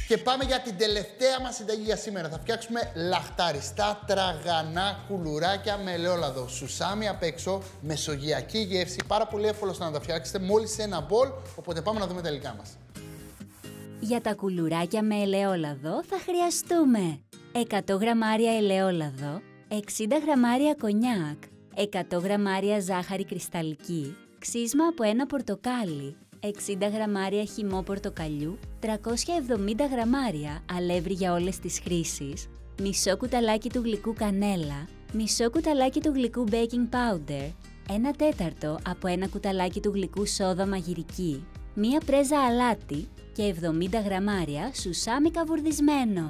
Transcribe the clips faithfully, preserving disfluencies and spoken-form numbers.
Και πάμε για την τελευταία μας συνταγή για σήμερα. Θα φτιάξουμε λαχταριστά τραγανά κουλουράκια με ελαιόλαδο. Σουσάμι απ' έξω, μεσογειακή γεύση. Πάρα πολύ εύκολο να τα φτιάξετε μόλις σε ένα μπολ. Οπότε πάμε να δούμε τα υλικά μας. Για τα κουλουράκια με ελαιόλαδο θα χρειαστούμε εκατό γραμμάρια ελαιόλαδο, εξήντα γραμμάρια κονιάκ, εκατό γραμμάρια ζάχαρη κρυσταλλική, ξύσμα από ένα πορτοκάλι, εξήντα γραμμάρια χυμό πορτοκαλιού, τριακόσια εβδομήντα γραμμάρια αλεύρι για όλες τις χρήσεις, μισό κουταλάκι του γλυκού κανέλα, μισό κουταλάκι του γλυκού baking powder, ένα τέταρτο από ένα κουταλάκι του γλυκού σόδα μαγειρική, μία πρέζα αλάτι και εβδομήντα γραμμάρια σουσάμι καβουρδισμένο.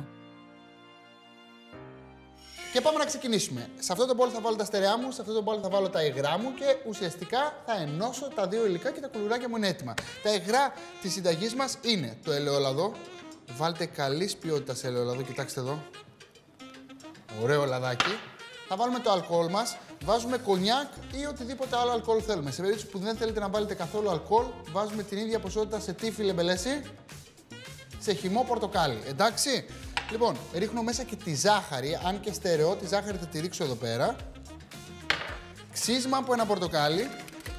Και πάμε να ξεκινήσουμε. Σε αυτό το μπολ θα βάλω τα στερεά μου, σε αυτό το μπολ θα βάλω τα υγρά μου και ουσιαστικά θα ενώσω τα δύο υλικά και τα κουλουράκια μου είναι έτοιμα. Τα υγρά της συνταγής μας είναι το ελαιόλαδο. Βάλτε καλής ποιότητας ελαιόλαδο, κοιτάξτε εδώ. Ωραίο λαδάκι. Θα βάλουμε το αλκοόλ μας. Βάζουμε κονιάκ ή οτιδήποτε άλλο αλκοόλ θέλουμε. Σε περίπτωση που δεν θέλετε να βάλετε καθόλου αλκοόλ, βάζουμε την ίδια ποσότητα σε τι, φίλε Μπελέση? Σε χυμό πορτοκάλι, εντάξει. Λοιπόν, ρίχνω μέσα και τη ζάχαρη, αν και στερεό, τη ζάχαρη θα τη ρίξω εδώ πέρα. Ξύσμα από ένα πορτοκάλι.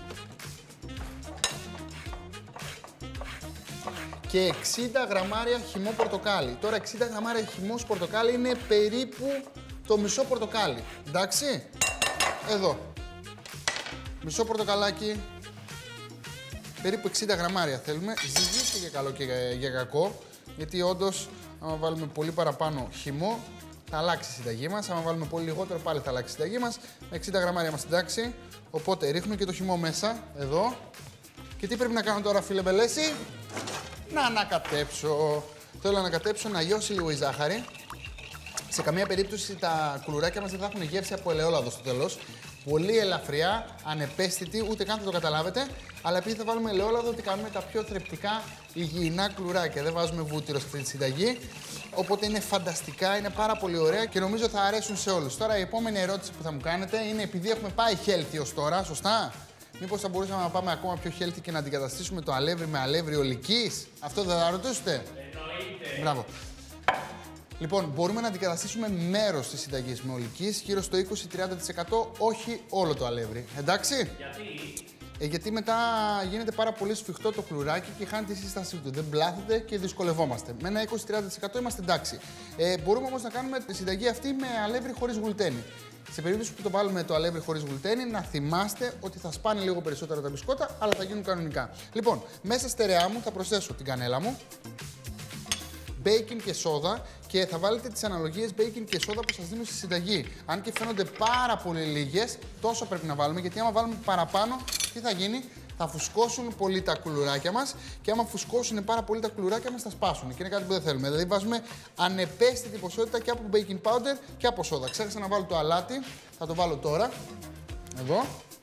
Και εξήντα γραμμάρια χυμό πορτοκάλι. Τώρα εξήντα γραμμάρια χυμός πορτοκάλι είναι περίπου το μισό πορτοκάλι, εντάξει. Εδώ. Μισό πορτοκαλάκι. Περίπου εξήντα γραμμάρια θέλουμε. Ζυγίστε για καλό και για κακό, γιατί όντως άμα βάλουμε πολύ παραπάνω χυμό, θα αλλάξει η συνταγή μας. Άμα βάλουμε πολύ λιγότερο, πάλι θα αλλάξει η συνταγή μας. Με εξήντα γραμμάρια είμαστε εντάξει. Οπότε ρίχνουμε και το χυμό μέσα, εδώ. Και τι πρέπει να κάνω τώρα, φίλε Μπελέση? Να ανακατέψω. Θέλω να ανακατέψω, να λιώσει λίγο η ζάχαρη. Σε καμία περίπτωση τα κουλουράκια μας δεν θα έχουν γεύση από ελαιόλαδο στο τέλος. Πολύ ελαφριά, ανεπαίσθητη, ούτε καν θα το καταλάβετε. Αλλά επειδή θα βάλουμε ελαιόλαδο, ότι κάνουμε τα πιο θρεπτικά υγιεινά κουλουράκια. Δεν βάζουμε βούτυρο σε αυτή τη συνταγή. Οπότε είναι φανταστικά, είναι πάρα πολύ ωραία και νομίζω θα αρέσουν σε όλους. Τώρα η επόμενη ερώτηση που θα μου κάνετε είναι, επειδή έχουμε πάει healthy ως τώρα, σωστά? Μήπως θα μπορούσαμε να πάμε ακόμα πιο healthy και να αντικαταστήσουμε το αλεύρι με αλεύρι ολικής? Αυτό δεν θα ρωτήσετε? Εννοείται. Μπράβο. Λοιπόν, μπορούμε να αντικαταστήσουμε μέρος της συνταγής με ολικής, γύρω στο είκοσι με τριάντα τοις εκατό, όχι όλο το αλεύρι. Εντάξει? Γιατί? Ε, γιατί μετά γίνεται πάρα πολύ σφιχτό το κουλουράκι και χάνει τη σύστασή του. Δεν πλάθεται και δυσκολευόμαστε. Με ένα είκοσι με τριάντα τοις εκατό είμαστε εντάξει. Ε, μπορούμε όμως να κάνουμε τη συνταγή αυτή με αλεύρι χωρίς γλουτένι. Σε περίπτωση που το βάλουμε το αλεύρι χωρίς γλουτένι, να θυμάστε ότι θα σπάνε λίγο περισσότερα τα μπισκότα, αλλά θα γίνουν κανονικά. Λοιπόν, μέσα στερεά μου θα προσθέσω την κανέλα μου, μπέικιν και σόδα και θα βάλετε τις αναλογίες μπέικιν και σόδα που σας δίνω στη συνταγή. Αν και φαίνονται πάρα πολύ λίγες, τόσο πρέπει να βάλουμε, γιατί άμα βάλουμε παραπάνω, τι θα γίνει? Θα φουσκώσουν πολύ τα κουλουράκια μας και άμα φουσκώσουν πάρα πολύ τα κουλουράκια μας θα σπάσουν. Και είναι κάτι που δεν θέλουμε. Δηλαδή βάζουμε ανεπαίσθητη ποσότητα και από baking powder και από σόδα. Ξέχασα να βάλω το αλάτι, θα το βάλω τώρα. Εδώ.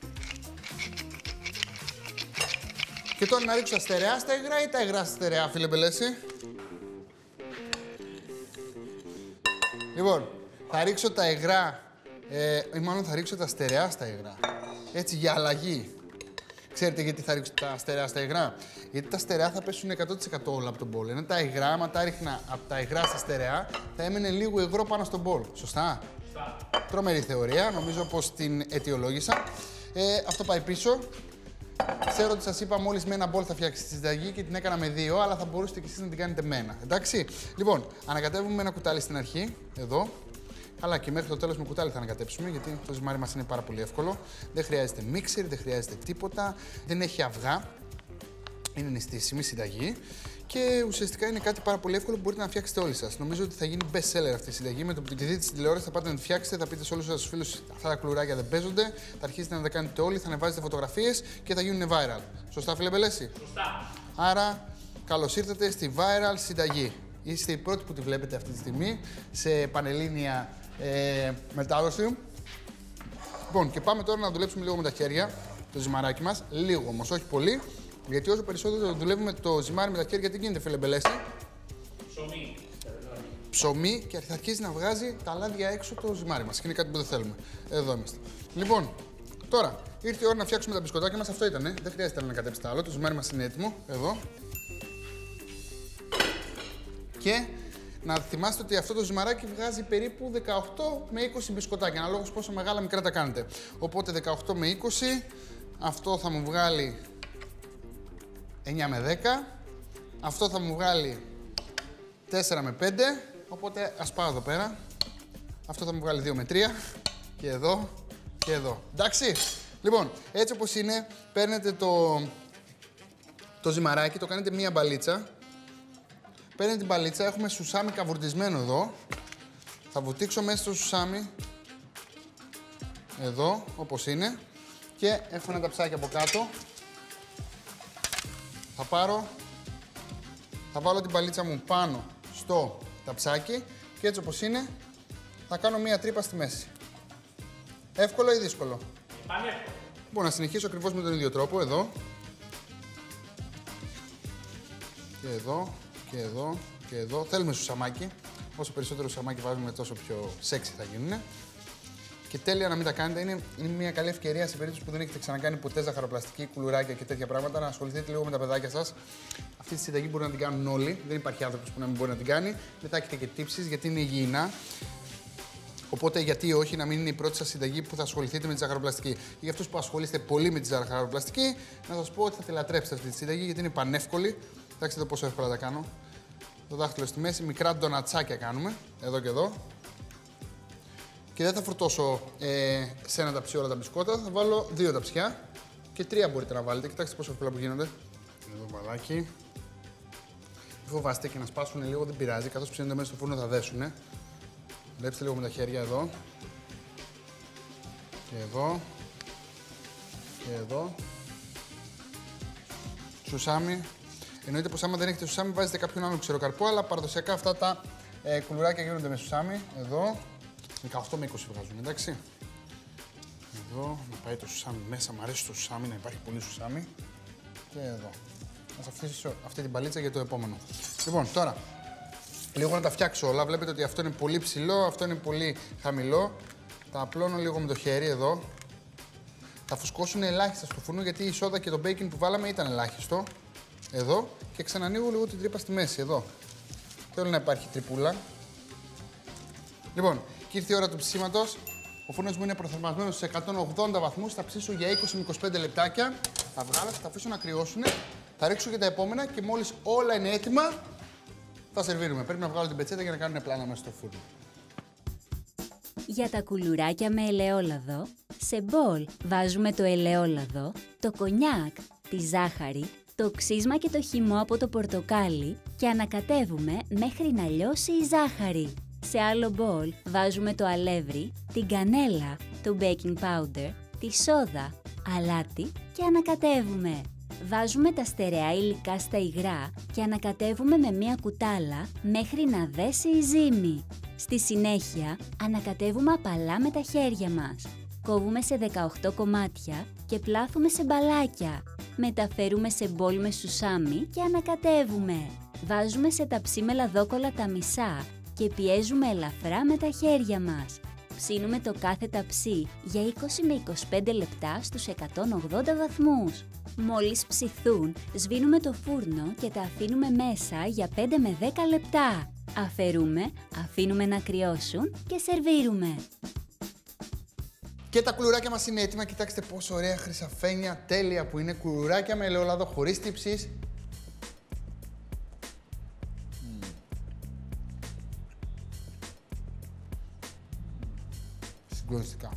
Και τώρα να ρίξω τα στερεά στα υγρά ή τα υγρά στα στερεά, φίλε Μπελέση? Λοιπόν, θα ρίξω τα υγρά, ε, ή μάλλον θα ρίξω τα στερεά στα υγρά. Έτσι, για αλλαγή. Ξέρετε γιατί θα ρίξω τα στερεά στα υγρά? Γιατί τα στερεά θα πέσουν εκατό τοις εκατό όλα από τον μπολ. Ενώ τα υγρά, άμα τα ρίχνα από τα υγρά στα στερεά, θα έμενε λίγο υγρό πάνω στον μπολ. Σωστά? Σωστά. Τρομερή θεωρία, νομίζω πως την αιτιολόγησα. Ε, αυτό πάει πίσω. Ξέρω ότι σας είπα μόλις με ένα μπολ θα φτιάξει τη συνταγή και την έκανα με δύο, αλλά θα μπορούσατε και εσείς να την κάνετε με ένα. Εντάξει. Λοιπόν, ανακατεύουμε ένα κουτάλι στην αρχή, εδώ. Αλλά και μέχρι το τέλος με κουτάλι θα ανακατέψουμε, γιατί το ζυμάρι μας είναι πάρα πολύ εύκολο. Δεν χρειάζεται μίξερ, δεν χρειάζεται τίποτα, δεν έχει αυγά. Είναι νηστίσιμη συνταγή και ουσιαστικά είναι κάτι πάρα πολύ εύκολο που μπορείτε να φτιάξετε όλοι σας. Νομίζω ότι θα γίνει best seller αυτή η συνταγή. Με το που τη δείτε στην τηλεόραση θα πάτε να τη φτιάξετε, θα πείτε σε όλους τους φίλους αυτά τα κουλουράκια δεν παίζονται. Θα αρχίσετε να τα κάνετε όλοι, θα ανεβάζετε φωτογραφίες και θα γίνουν viral. Σωστά, φίλε Μπελέση? Σωστά. Άρα, καλώς ήρθατε στη viral συνταγή. Είστε οι πρώτοι που τη βλέπετε αυτή τη στιγμή σε πανελλήνια ε, μετάδοση. Λοιπόν, και πάμε τώρα να δουλέψουμε λίγο με τα χέρια το ζυμαράκι μας. Λίγο όμως, όχι πολύ. Γιατί όσο περισσότερο δουλεύουμε το ζυμάρι με τα χέρια, τι γίνεται, φίλε Μπελέση? Ψωμί. Ψωμί και θα αρχίσει να βγάζει τα λάδια έξω το ζυμάρι μας. Και είναι κάτι που δεν θέλουμε. Εδώ είμαστε. Λοιπόν, τώρα ήρθε η ώρα να φτιάξουμε τα μπισκοτάκια μας. Αυτό ήτανε. Δεν χρειάζεται να ανακατέψετε άλλο. Το ζυμάρι μας είναι έτοιμο. Εδώ. Και να θυμάστε ότι αυτό το ζυμαράκι βγάζει περίπου δεκαοκτώ με είκοσι μπισκοτάκια, αναλόγως πόσο μεγάλα μικρά τα κάνετε. Οπότε δεκαοκτώ με είκοσι, αυτό θα μου βγάλει εννιά με δέκα, αυτό θα μου βγάλει τέσσερα με πέντε, οπότε ας πάω εδώ πέρα. Αυτό θα μου βγάλει δύο με τρία και εδώ και εδώ. Εντάξει, λοιπόν, έτσι όπως είναι, παίρνετε το, το ζυμαράκι, το κάνετε μία μπαλίτσα. Παίρνετε την μπαλίτσα, έχουμε σουσάμι καβουρτισμένο εδώ. Θα βουτήξω μέσα στο σουσάμι, εδώ, όπως είναι. Και έχω ένα ταψάκι από κάτω. Θα πάρω, θα βάλω την μπαλίτσα μου πάνω στο ταψάκι και έτσι όπως είναι, θα κάνω μία τρύπα στη μέση. Εύκολο ή δύσκολο? Πανεύκολο. Λοιπόν, να συνεχίσω ακριβώς με τον ίδιο τρόπο, εδώ. Και εδώ, και εδώ, και εδώ. Θέλουμε σουσαμάκι. Όσο περισσότερο σουσαμάκι βάζουμε, τόσο πιο σεξι θα γίνουν. Και τέλεια να μην τα κάνετε. Είναι, είναι μια καλή ευκαιρία σε περίπτωση που δεν έχετε ξανακάνει ποτέ ζαχαροπλαστική, κουλουράκια και τέτοια πράγματα, να ασχοληθείτε λίγο με τα παιδάκια σας. Αυτή τη συνταγή μπορεί να την κάνουν όλοι. Δεν υπάρχει άνθρωπος που να μην μπορεί να την κάνει. Μετά έχετε και τύψεις, γιατί είναι υγιεινά. Οπότε, γιατί όχι, να μην είναι η πρώτη σας συνταγή που θα ασχοληθείτε με τη ζαχαροπλαστική. Για αυτούς που ασχολείστε πολύ με τη ζαχαροπλαστική, να σας πω ότι θα τη λατρέψετε αυτή τη συνταγή, γιατί είναι πανεύκολη. Κοιτάξτε εδώ πόσο εύκολα τα κάνω. Το δάχτυλο στη μέση, μικρά ντονατσάκια κάνουμε, εδώ και εδώ. Και δεν θα φορτώσω ε, σε ένα ταψί όλα τα μπισκότα, θα βάλω δύο ταψιά και τρία μπορείτε να βάλετε. Κοιτάξτε πόσο εύκολα που γίνονται. Εδώ μπαλάκι. Μην φοβάστε και να σπάσουν λίγο, δεν πειράζει. Καθώς ψήνονται μέσα στο φούρνο θα δέσουνε. Βλέψτε λίγο με τα χέρια εδώ. Και εδώ. Και εδώ. Σουσάμι. Εννοείται πως άμα δεν έχετε σουσάμι βάζετε κάποιον άλλο ξεροκαρπό, αλλά παραδοσιακά αυτά τα ε, κουλουράκια γίνονται με σουσάμι. Εδώ. δεκαοκτώ με είκοσι βγάζουν, εντάξει. Εδώ, να πάει το σουσάμι μέσα. Μ' αρέσει το σουσάμι, να υπάρχει πολύ σουσάμι. Και εδώ. Θα σας αφήσω αυτή την παλίτσα για το επόμενο. Λοιπόν, τώρα, λίγο να τα φτιάξω όλα. Βλέπετε ότι αυτό είναι πολύ ψηλό, αυτό είναι πολύ χαμηλό. Τα απλώνω λίγο με το χέρι εδώ. Θα φουσκώσουν ελάχιστα στο φούρνο, γιατί η σόδα και το μπέικιν που βάλαμε ήταν ελάχιστο. Εδώ. Και ξανανοίγω λίγο την τρύπα στη μέση, εδώ. Θέλω να υπάρχει τρυπούλα. Λοιπόν, και ήρθε η ώρα του ψήσιματος. Ο φούρνος μου είναι προθερμασμένος σε εκατόν ογδόντα βαθμούς. Θα ψήσω για είκοσι με είκοσι πέντε λεπτάκια. Θα βγάλω, θα αφήσω να κρυώσουν. Θα ρίξω και τα επόμενα και μόλις όλα είναι έτοιμα, θα σερβίρουμε. Πρέπει να βγάλω την πετσέτα για να κάνουν πλάνα μέσα στο φούρνο. Για τα κουλουράκια με ελαιόλαδο, σε μπολ βάζουμε το ελαιόλαδο, το κονιάκ, τη ζάχαρη, το ξύσμα και το χυμό από το πορτοκάλι και ανακατεύουμε μέχρι να λιώσει η ζάχαρη. Σε άλλο μπολ βάζουμε το αλεύρι, την κανέλα, το baking powder, τη σόδα, αλάτι και ανακατεύουμε. Βάζουμε τα στερεά υλικά στα υγρά και ανακατεύουμε με μία κουτάλα μέχρι να δέσει η ζύμη. Στη συνέχεια ανακατεύουμε απαλά με τα χέρια μας. Κόβουμε σε δεκαοκτώ κομμάτια και πλάθουμε σε μπαλάκια. Μεταφέρουμε σε μπολ με σουσάμι και ανακατεύουμε. Βάζουμε σε ταψί με λαδόκολλα τα μισά και πιέζουμε ελαφρά με τα χέρια μας. Ψήνουμε το κάθε ταψί για είκοσι με είκοσι πέντε λεπτά στους εκατόν ογδόντα βαθμούς. Μόλις ψηθούν, σβήνουμε το φούρνο και τα αφήνουμε μέσα για πέντε με δέκα λεπτά. Αφαιρούμε, αφήνουμε να κρυώσουν και σερβίρουμε. Και τα κουλουράκια μας είναι έτοιμα. Κοιτάξτε πόσο ωραία χρυσαφένια, τέλεια που είναι. Κουλουράκια με ελαιόλαδο χωρίς τύψεις. Mm. Συγκλονιστικά.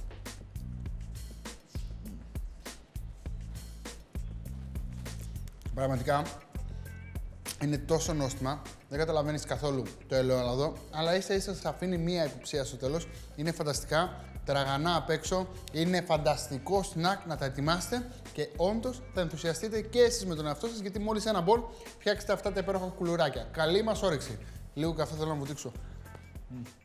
Πραγματικά είναι τόσο νόστιμα, δεν καταλαβαίνεις καθόλου το ελαιόλαδο, αλλά ίσα ίσα σας αφήνει μία υποψία στο τέλος. Είναι φανταστικά, τραγανά απ' έξω, είναι φανταστικό σνακ να τα ετοιμάσετε και όντως θα ενθουσιαστείτε και εσείς με τον εαυτό σας, γιατί μόλις ένα μπολ φτιάξετε αυτά τα υπέροχα κουλουράκια. Καλή μας όρεξη. Λίγο καφέ θέλω να βουτήξω. Mm.